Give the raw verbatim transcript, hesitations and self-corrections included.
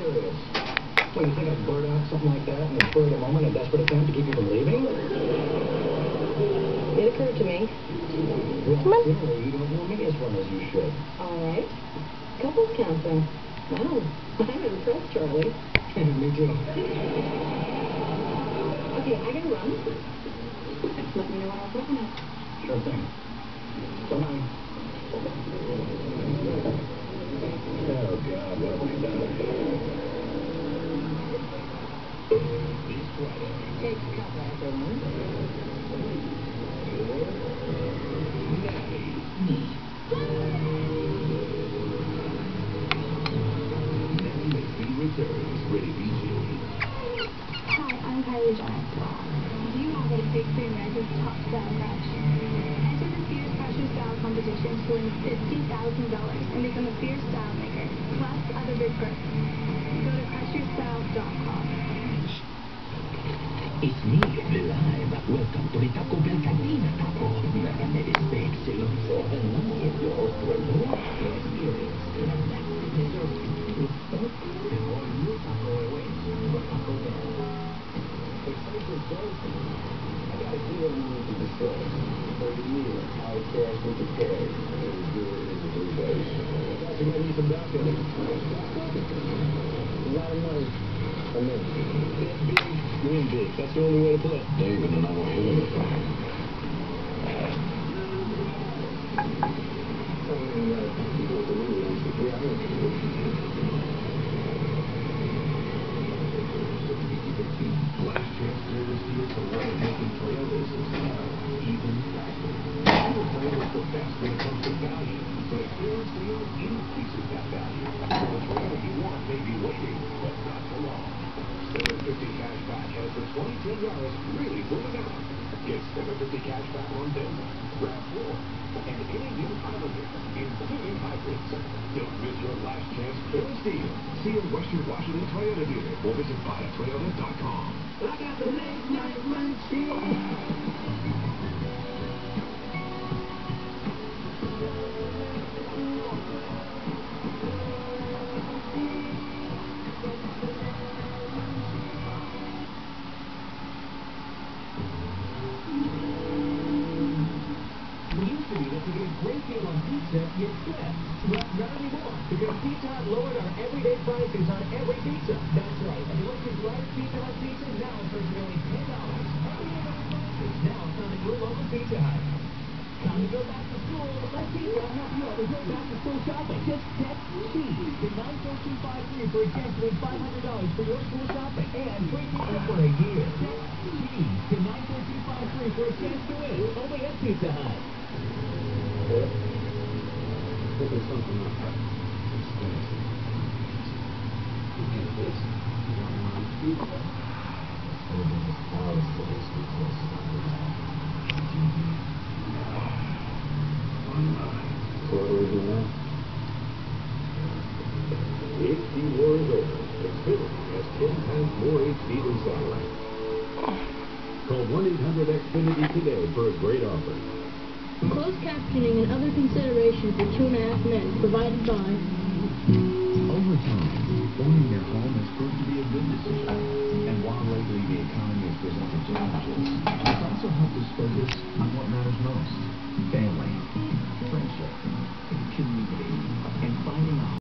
serious. Well, you think I'd blurt out something like that in the spur of the moment, a desperate attempt to keep you from leaving? It occurred to me. Well, clearly you don't know me as well as you should. All right. Couples counseling. Wow. I'm impressed, Charlie. Me too. Okay, I gotta run. Let me know when I'll open it. Sure thing. Bye-bye. Oh, God, what have I done? This Friday. Take cover, everyone. Returns, Ready B J. Hi, I'm Kylie Jenner. Do you have a big free America's top style crush? Enter the Fierce Crusher Style competition to win fifty thousand dollars and become a fierce style maker, plus other big perks. Go to crush your style dot com. It's me, live. Welcome to the Taco Bell Cantina Taco. Nothing that is big, celoso, and now if your host will know the experience. That's the only way to play. David and I were here. Last chance service deals for what making Toyotas is even faster. Toyota is the best when it comes to value, but experience deal increases that value. So the Toyota you want may be waiting, but not for long. seven fifty cash back has the twenty ten Yaris really moving out. Get seven fifty cash back on Panda, RAV four, and any new Highlander, including hybrids. Don't miss your last chance clearance deal. See a Western Washington Toyota dealer or visit buy a toyota dot com. I got the late night munchies. You could, but not anymore, because Pizza Hut lowered our everyday prices on every pizza. That's right, and look at large Pizza Hut pizza now starts at only ten dollars. Everyday prices now found at your local Pizza Hut. Time to go back to school. Let Pizza Hut help you out with your back to school shopping. Just text cheese to nine four two five three for a chance to win five hundred dollars for your school shopping and free pizza for a year. Text cheese to nine four two five three for a chance to win. Only at Pizza Hut. Look at something like that. It's nice. You get this. You want to run pizza? And then the flowers that is the close to the T V. Online. So what do we do now? H D war is over. Xfinity has ten times more H D than satellite. Call one eight hundred X Finity today for a great offer. Closed captioning and other considerations for two and a half men provided by... Over time, owning your home has proved to be a good decision. And while lately the economy has presented challenges, it's also helped us focus on what matters most.